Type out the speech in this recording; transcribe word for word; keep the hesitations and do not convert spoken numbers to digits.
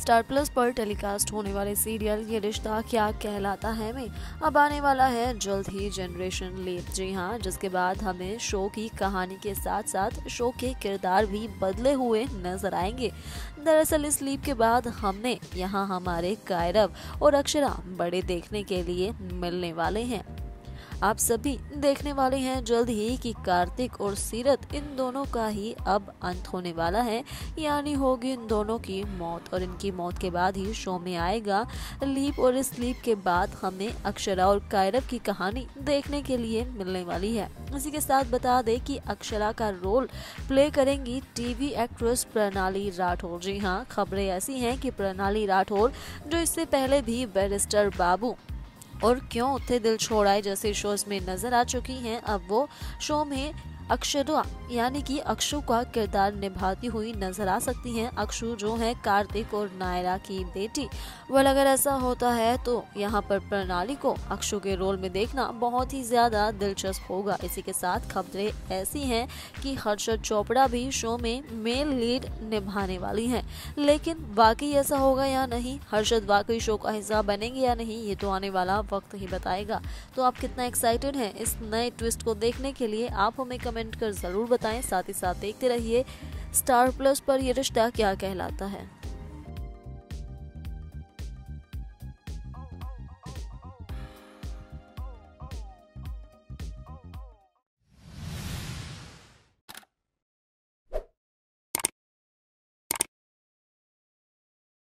Star plus पर telecast होने वाले सीरियल ये रिश्ता क्या कहलाता है में अब आने वाला है जल्द ही जनरेशन लीप। जी हाँ, जिसके बाद हमें शो की कहानी के साथ साथ शो के किरदार भी बदले हुए नजर आएंगे। दरअसल इस लीप के बाद हमने यहाँ हमारे कायरव और अक्षरा बड़े देखने के लिए मिलने वाले हैं। आप सभी देखने वाले हैं जल्द ही कि कार्तिक और सीरत इन दोनों का ही अब अंत होने वाला है, यानी होगी इन दोनों की मौत और इनकी मौत के बाद ही शो में आएगा लीप। और इस लीप के बाद हमें अक्षरा और कायरव की कहानी देखने के लिए मिलने वाली है। इसी के साथ बता दें कि अक्षरा का रोल प्ले करेंगी टीवी एक्ट्रेस प्रणाली राठौर। जी हाँ, खबरें ऐसी हैं कि प्रणाली राठौर जो इससे पहले भी बैरिस्टर बाबू और क्यों उठे दिल छोड़ाए जैसे शोज में नजर आ चुकी हैं, अब वो शो में अक्षरा यानी कि अक्षु का किरदार निभाती हुई नजर आ सकती हैं। अक्षु जो है कार्तिक और नायरा की बेटी। वह अगर ऐसा होता है तो यहाँ पर प्रणाली को अक्षु के रोल में देखना बहुत ही ज्यादा दिलचस्प होगा। इसी के साथ खबरें ऐसी हैं कि हर्षद चोपड़ा भी शो में मेल लीड निभाने वाली हैं, लेकिन वाकई ऐसा होगा या नहीं, हर्षद वाकई शो का हिस्सा बनेंगे या नहीं, ये तो आने वाला वक्त ही बताएगा। तो आप कितना एक्साइटेड हैं इस नए ट्विस्ट को देखने के लिए, आप हमें कमेंट कर जरूर बताएं। साथ ही साथ देखते रहिए स्टार प्लस पर ये रिश्ता क्या कहलाता है।